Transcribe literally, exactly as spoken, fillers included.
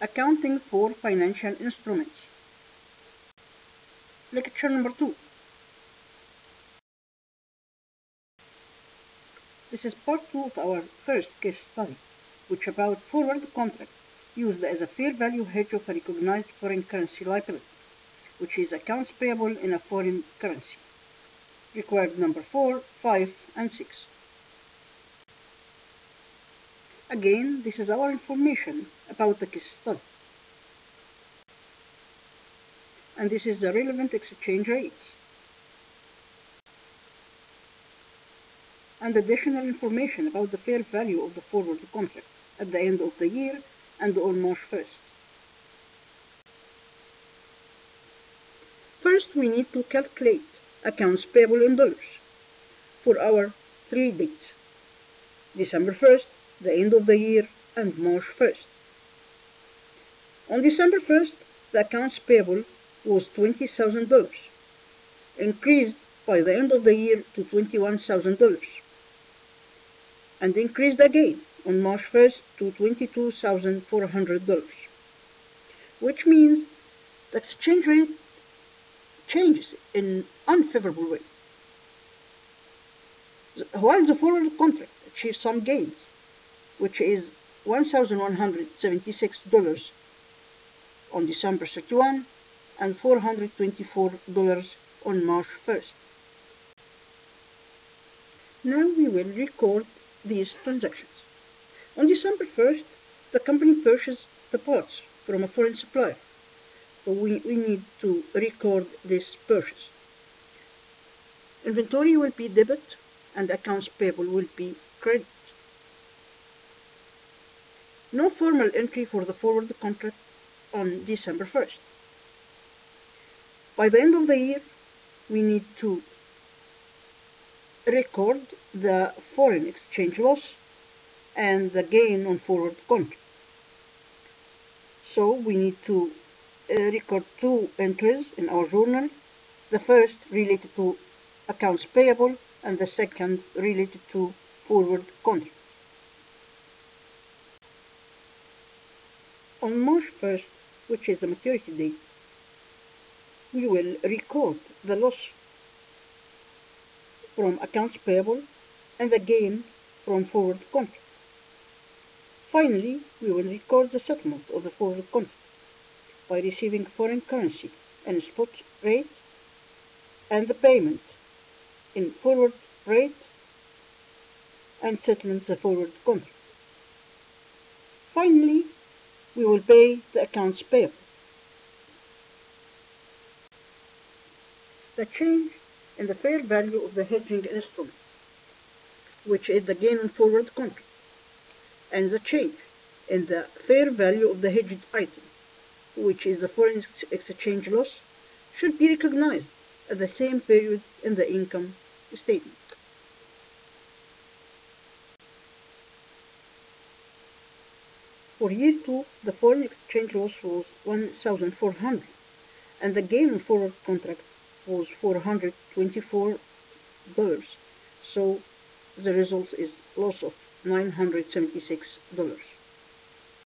Accounting for Financial Instruments. Lecture number two. This is part two of our first case study, which about forward contract used as a fair value hedge of a recognized foreign currency liability, which is accounts payable in a foreign currency. Required number four, five, and six. Again, this is our information about the case study. And this is the relevant exchange rates. And additional information about the fair value of the forward contract at the end of the year and on March first. First, we need to calculate accounts payable in dollars for our three dates: December first, the end of the year, and March first. On December first, the accounts payable was twenty thousand dollars, increased by the end of the year to twenty-one thousand dollars, and increased again on March first to twenty-two thousand four hundred dollars, which means the exchange rate changes in unfavorable way. While the forward contract achieves some gains, which is one thousand one hundred seventy-six dollars on December thirty-first and four hundred twenty-four dollars on March first. Now we will record these transactions. On December first, the company purchased the parts from a foreign supplier, so we, we need to record this purchase. Inventory will be debit and accounts payable will be credit. No formal entry for the forward contract on December first. By the end of the year, we need to record the foreign exchange loss and the gain on forward contract. So we need to uh, record two entries in our journal. The first related to accounts payable and the second related to forward contract. On March first, which is the maturity date, we will record the loss from accounts payable and the gain from forward contract. Finally, we will record the settlement of the forward contract by receiving foreign currency in spot rate and the payment in forward rate and settlement the forward contract. Finally, we will pay the accounts payable. The change in the fair value of the hedging instrument, which is the gain on forward contract, and the change in the fair value of the hedged item, which is the foreign exchange loss, should be recognized at the same period in the income statement. For year two, the foreign exchange loss was one thousand four hundred dollars and the gain on forward contract was four hundred twenty-four dollars, so the result is loss of nine hundred seventy-six dollars.